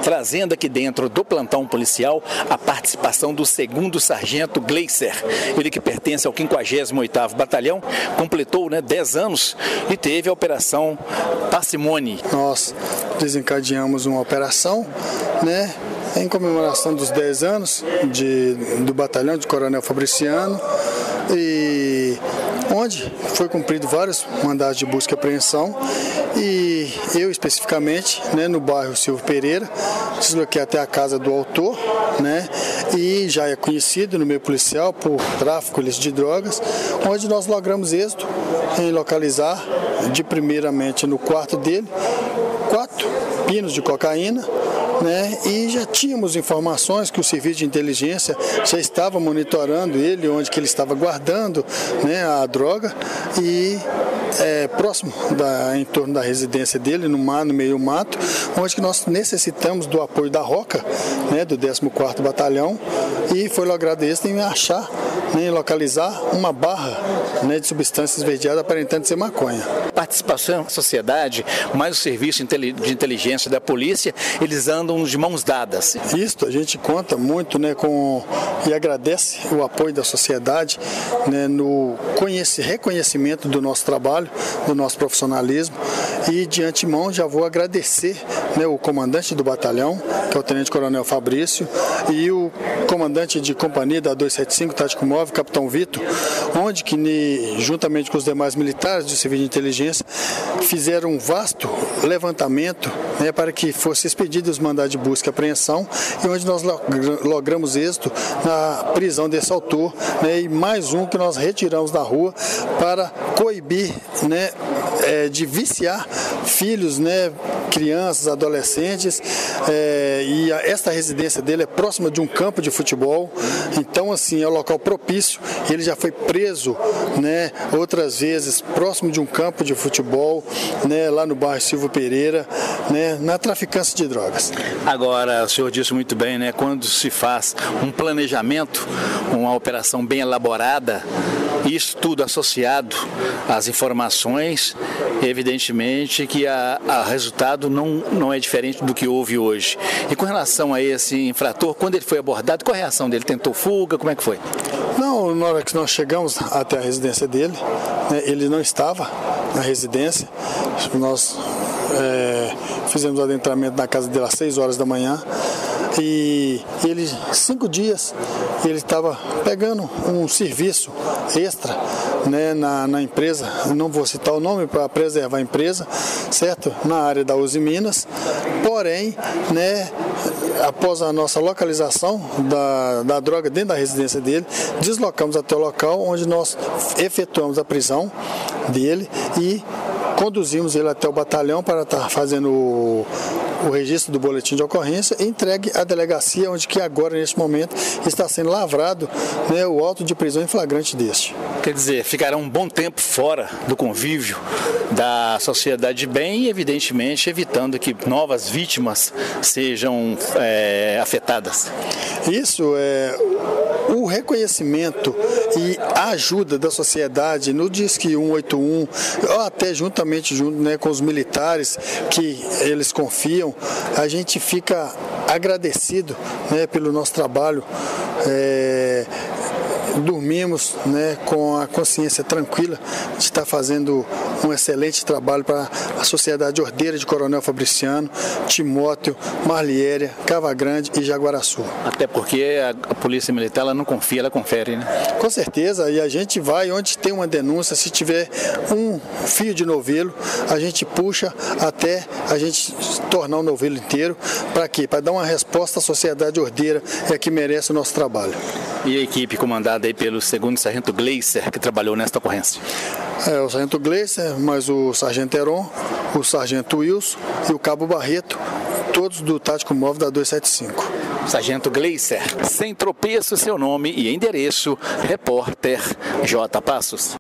trazendo aqui dentro do plantão policial a participação do 2º Sargento Gleiser, ele que pertence ao 58º Batalhão, completou 10 anos e teve a Operação Parcimone. Nós desencadeamos uma operação, em comemoração dos 10 anos do batalhão de Coronel Fabriciano, e onde foi cumprido vários mandados de busca e apreensão, e eu especificamente, no bairro Silvio Pereira, desloquei até a casa do autor, e já é conhecido no meio policial por tráfico de drogas, onde nós logramos êxito em localizar, primeiramente no quarto dele, 4 pinos de cocaína, e já tínhamos informações que o serviço de inteligência já estava monitorando ele, onde que ele estava guardando a droga, e próximo em torno da residência dele, no meio do mato, onde que nós necessitamos do apoio da ROCA, do 14º Batalhão, e foi logrado êxito em achar, em localizar uma barra de substâncias esverdeadas aparentando ser maconha. Participação da sociedade, mais o serviço de inteligência da polícia, eles andam de mãos dadas. Isso, a gente conta muito e agradece o apoio da sociedade no reconhecimento do nosso trabalho, do nosso profissionalismo, e de antemão já vou agradecer o comandante do batalhão, que é o Tenente Coronel Fabrício, e o comandante de companhia da 275 Tático Móvel, Capitão Vitor, onde que juntamente com os demais militares do serviço de inteligência fizeram um vasto levantamento para que fosse expedido os mandados de busca e apreensão, e onde nós logramos êxito na prisão desse autor, e mais um que nós retiramos da rua para coibir de viciar filhos, crianças, adolescentes, e esta residência dele é próxima de um campo de futebol, então assim, é um local propício. Ele já foi preso outras vezes próximo de um campo de futebol, lá no bairro Silvio Pereira, na traficância de drogas. Agora, o senhor disse muito bem, quando se faz um planejamento, uma operação bem elaborada, isso tudo associado às informações, evidentemente que o resultado não é diferente do que houve hoje. E com relação a esse infrator, quando ele foi abordado, qual a reação dele? Tentou fuga? Como é que foi? Não, na hora que nós chegamos até a residência dele, ele não estava na residência. Nós fizemos o adentramento na casa dele às 6 horas da manhã. E ele, 5 dias, ele estava pegando um serviço extra na empresa, não vou citar o nome para preservar a empresa, certo? Na área da Uzi Minas, porém, após a nossa localização da droga dentro da residência dele, deslocamos até o local onde nós efetuamos a prisão dele e conduzimos ele até o batalhão para estar fazendo o registro do boletim de ocorrência e entregue à delegacia, onde que agora, neste momento, está sendo lavrado o auto de prisão em flagrante deste. Quer dizer, ficará um bom tempo fora do convívio da sociedade de bem e, evidentemente, evitando que novas vítimas sejam afetadas. Isso é o reconhecimento e a ajuda da sociedade no Disque 181, ou até junto com os militares que eles confiam, a gente fica agradecido pelo nosso trabalho. Dormimos com a consciência tranquila de estar fazendo um excelente trabalho para a sociedade ordeira de Coronel Fabriciano, Timóteo, Marliéria, Cava Grande e Jaguaraçu. Até porque a Polícia Militar ela não confia, ela confere, Com certeza, e a gente vai onde tem uma denúncia, se tiver um fio de novelo, a gente puxa até a gente tornar o novelo inteiro. Para quê? Para dar uma resposta à sociedade ordeira que merece o nosso trabalho. E a equipe comandada aí pelo 2º Sargento Gleiser, que trabalhou nesta ocorrência? O Sargento Gleiser, mais o Sargento Heron, o Sargento Wilson e o Cabo Barreto, todos do Tático Móvel da 275. Sargento Gleiser, sem tropeço, seu nome e endereço, repórter J. Passos.